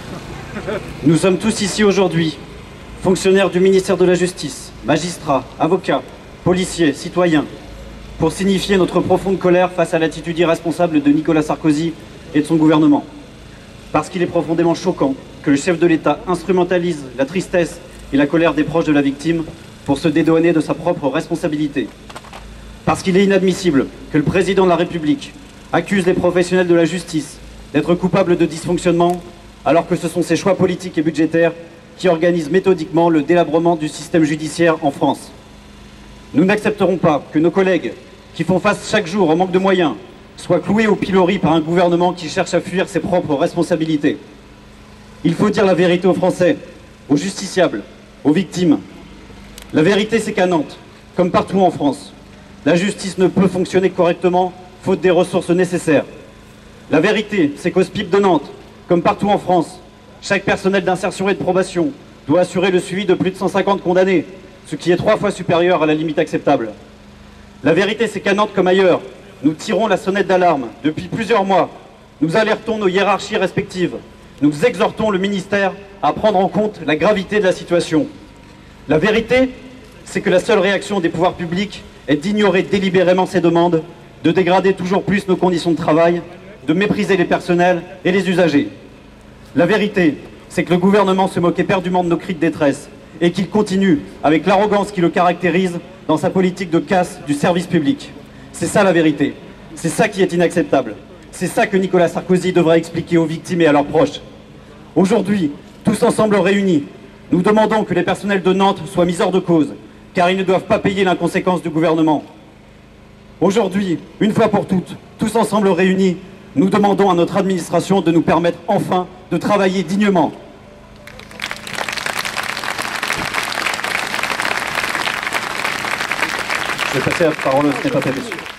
Nous sommes tous ici aujourd'hui, fonctionnaires du ministère de la Justice, magistrats, avocats, policiers, citoyens, pour signifier notre profonde colère face à l'attitude irresponsable de Nicolas Sarkozy et de son gouvernement. Parce qu'il est profondément choquant que le chef de l'État instrumentalise la tristesse et la colère des proches de la victime pour se dédouaner de sa propre responsabilité. Parce qu'il est inadmissible que le président de la République accuse les professionnels de la justice d'être coupables de dysfonctionnement alors que ce sont ses choix politiques et budgétaires qui organisent méthodiquement le délabrement du système judiciaire en France. Nous n'accepterons pas que nos collègues, qui font face chaque jour au manque de moyens, soient cloués au pilori par un gouvernement qui cherche à fuir ses propres responsabilités. Il faut dire la vérité aux Français, aux justiciables, aux victimes. La vérité, c'est qu'à Nantes, comme partout en France, la justice ne peut fonctionner correctement faute des ressources nécessaires. La vérité, c'est qu'au SPIP de Nantes, comme partout en France, chaque personnel d'insertion et de probation doit assurer le suivi de plus de 150 condamnés, ce qui est 3 fois supérieur à la limite acceptable. La vérité, c'est qu'à Nantes comme ailleurs, nous tirons la sonnette d'alarme depuis plusieurs mois. Nous alertons nos hiérarchies respectives. Nous exhortons le ministère à prendre en compte la gravité de la situation. La vérité, c'est que la seule réaction des pouvoirs publics est d'ignorer délibérément ces demandes, de dégrader toujours plus nos conditions de travail, de mépriser les personnels et les usagers. La vérité, c'est que le gouvernement se moque éperdument de nos cris de détresse et qu'il continue, avec l'arrogance qui le caractérise, dans sa politique de casse du service public. C'est ça la vérité. C'est ça qui est inacceptable. C'est ça que Nicolas Sarkozy devrait expliquer aux victimes et à leurs proches. Aujourd'hui, tous ensemble réunis, nous demandons que les personnels de Nantes soient mis hors de cause, car ils ne doivent pas payer l'inconséquence du gouvernement. Aujourd'hui, une fois pour toutes, tous ensemble réunis, nous demandons à notre administration de nous permettre enfin de travailler dignement. Je vais passer la parole au secrétaire d'État.